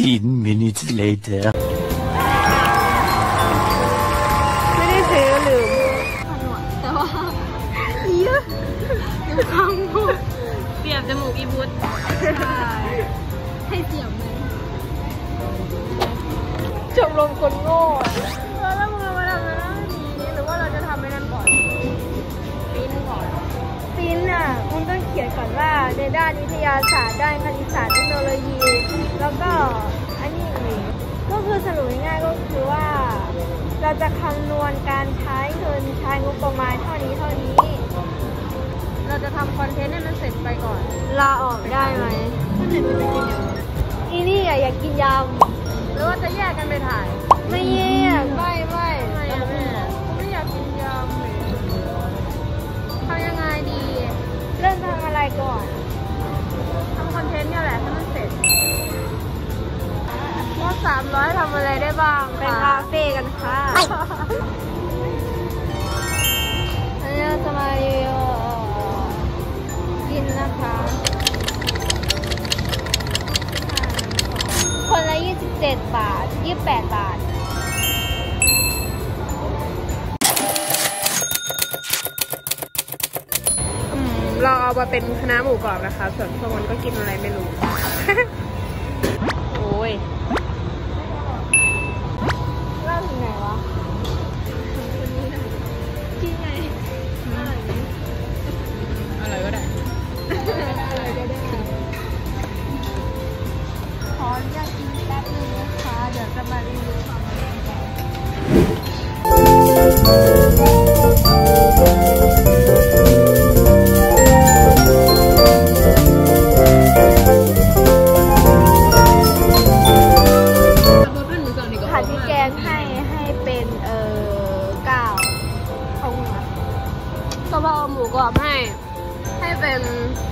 15 minutes later ไม่ได้ซื้อลืมแต่ว่าเยอะลืมความพูดเสียบจมูกอีบุตให้เสียบเลยชมรมคนโง่แล้วมึงมาทำอะไรนี้หรือว่าเราจะทำไม่นั่นก่อนปีนก่อนปีนอ่ะมึงต้องเขียนก่อนว่าในด้านวิทยาศาสตร์ด้านคณิตศาสตร์เทคโนโลยีแล้วก็อันนี้ก็คือสรุปง่ายๆก็คือว่าเราจะคำนวณการใช้เงินใช้งบประมาณเท่านี้เราจะทำคอนเทนต์ให้มันเสร็จไปก่อนลาออกได้ไหมถ้าเสร็จมันจะกินอีนี่อยากกินยำหรือว่าจะแยกกันไปถ่ายไม่แยกไม่แม่ไม่อยากกินยำเลยทำยังไงดีเริ่มทำอะไรก่อนทำคอนเทนต์เนี่ยแหละให้มันเสร็จงบ300ทำอะไรได้บ้างเป็นคาเฟ่กันค่ะอันนี้จะมากินนะคะคนละ27 บาท28 บาทเราเอามาเป็นคณะหมูกรอบนะคะส่วนพวกมันก็กินอะไรไม่รู้ โอ้ยเล่าถึงไหนวะกินไงอะไรก็ได้ขออนุญาตกินแป๊บนึงนะคะเดี๋ยวจะมารีวิวความอร่อยกันผัดพริกแกงให้เป็น9เอาหัวกะเพราหมูกรอบให้เป็น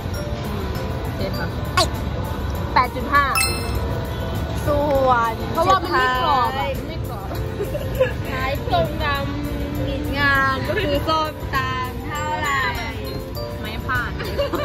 8.5ส่วนเพราะว่ามันไม่กรอบท้ายส้มตำปิดงานก็คือส้มตำเท่าไหร่ไม่ผ่าน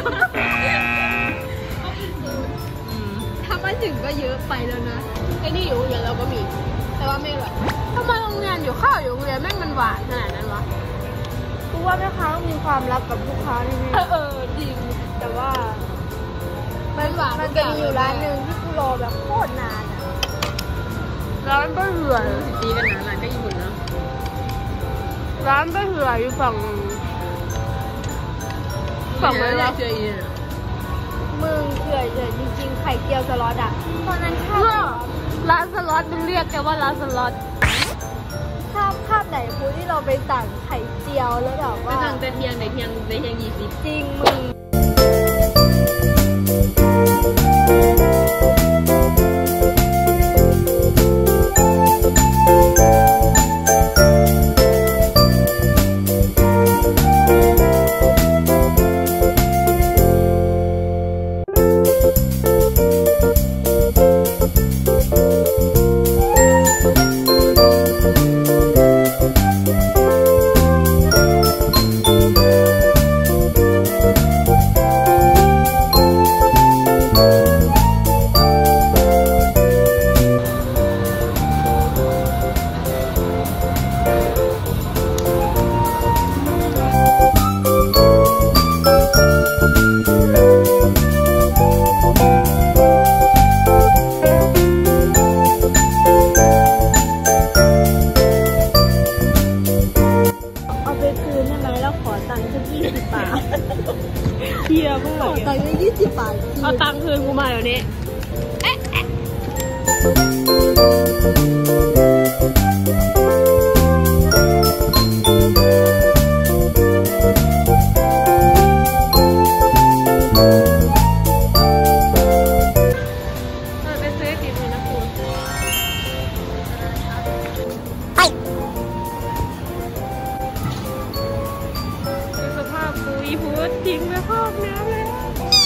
ถ้ามาถึงก็เยอะไปแล้วนะไอ้นี่อยู่โรงเรียนเราก็มีแต่ว่าไม่อร่อยทำไมโรงเรียนอยู่ข้าวอยู่โรงเรียนแม่งมันหวานขนาดนั้นวะกูว่าแม่ค้าต้องมีความลับกับลูกค้าแน่ๆจริงแต่ว่ามันหวานมันจะมีอยู่ร้านหนึ่งที่กูรอแบบโคตรนานร้านป้าเหื่อยตีกันนะร้านก็ญี่ปุ่นนะร้านป้าเหื่อยอยู่ฝั่งไหนล่ะเฉยมึงเฉยจริงๆไข่เจียวสล็อตอ่ะตอนนั้นข้าวร้านสล็อตมันเรียกแกว่าร้านสล็อตภาพไหนกูที่เราไปสั่งไข่เจียวแล้วแบบว่าสั่งแต่เที่ยง20จริงมึงเฮียมึงขอตังค์20 บาทเอาตังค์คืนกูมาเดี๋ยวนี้ไปซื้อติดเลยนะคุณสภาพกูอีพูดทิ้งไปครอบน้ำเลย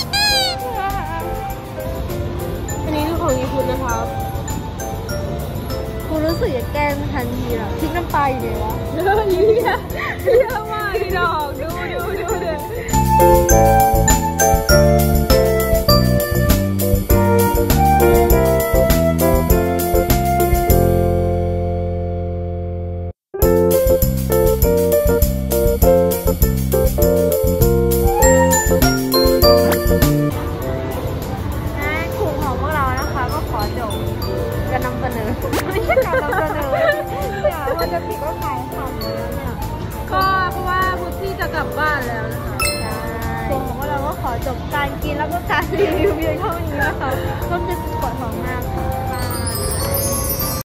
อันนี้คือของญี่ปุ่นนะครับกูรู้สึกอยากแกล้งทันทีอะทิ้งน้ำปลาอยู่เลยวะเยอะมากที่ดอกดูเลยจบการกินแล้วก็การรีวิวเพียงเท่านี้นะคะก็คือปวดท้องมากค่ะ